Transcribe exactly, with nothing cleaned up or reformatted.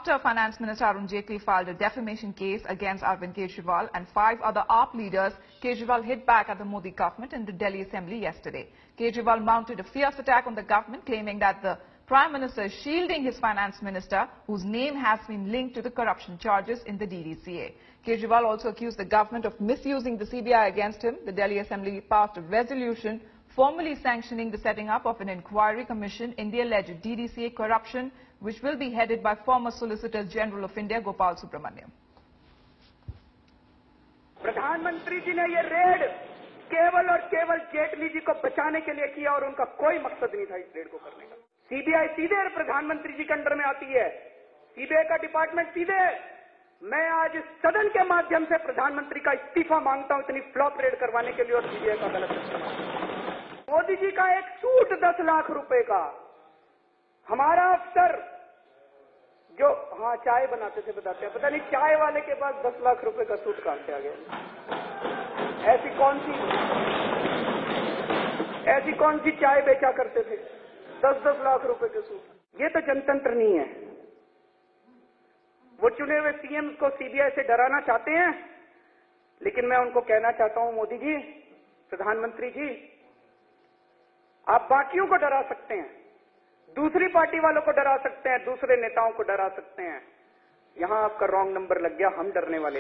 After Finance Minister Arun Jaitley filed a defamation case against Arvind Kejriwal and five other A A P leaders, Kejriwal hit back at the Modi government in the Delhi Assembly yesterday. Kejriwal mounted a fierce attack on the government, claiming that the Prime Minister is shielding his Finance Minister, whose name has been linked to the corruption charges in the D D C A. Kejriwal also accused the government of misusing the C B I against him. The Delhi Assembly passed a resolution formally sanctioning the setting up of an inquiry commission in the alleged D D C A corruption, which will be headed by former Solicitor General of India, Gopal Subramaniam. प्रधानमंत्री जी ने ये red केवल और केवल जेटली जी को बचाने के लिए किया और उनका कोई मकसद नहीं था इस रेड को करने का। सीबीआई सीधे प्रधानमंत्री जी के अंडर में आती है, सीबीआई का डिपार्टमेंट सीधे। मैं आज इस सदन के माध्यम से प्रधानमंत्री का इस्तीफा मांगता हूं इतनी फ्लॉप रेड करवाने के लिए और सीबीआई का गलत इस्तेमाल। मोदी जी का एक सूट दस लाख रुपए का, हमारा अफसर जो हाँ चाय बनाते थे बताते हैं, पता नहीं चाय वाले के पास दस लाख रुपए का सूट कहां से आ गया। ऐसी कौन सी ऐसी कौन सी चाय बेचा करते थे दस दस लाख रुपए के सूट। ये तो जनतंत्र नहीं है। वो चुने हुए सीएम को सीबीआई से डराना चाहते हैं, लेकिन मैं उनको कहना चाहता हूं, मोदी जी, प्रधानमंत्री जी, आप बाकियों को डरा सकते हैं, दूसरी पार्टी वालों को डरा सकते हैं, दूसरे नेताओं को डरा सकते हैं, यहां आपका रॉन्ग नंबर लग गया। हम डरने वाले